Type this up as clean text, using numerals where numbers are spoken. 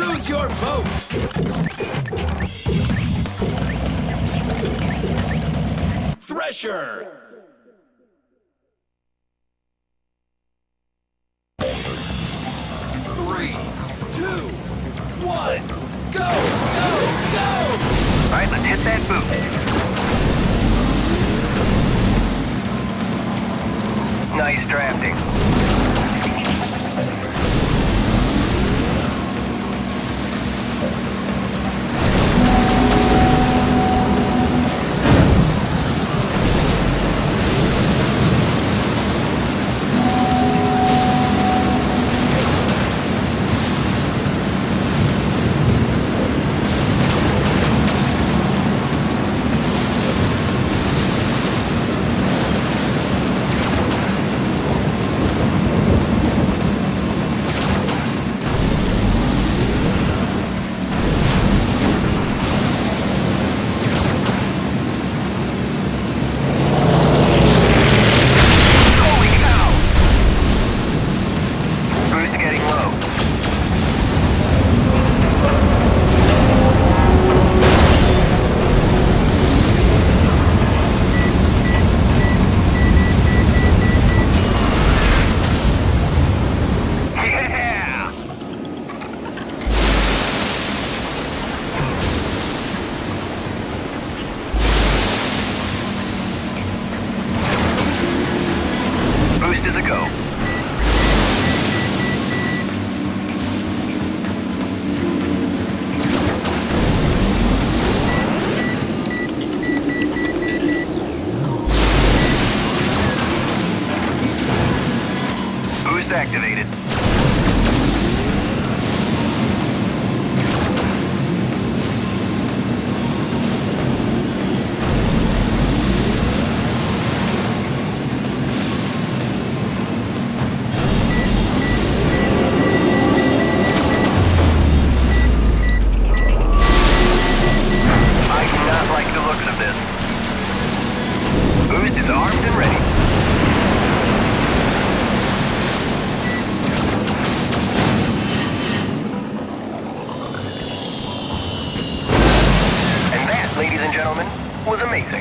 Choose your boat! Thresher! 3, 2, 1, go! Go! Go! Alright, let's hit that boot. Nice drafting. Activated. I do not like the looks of this. Boost is armed and ready. Ladies and gentlemen, was amazing.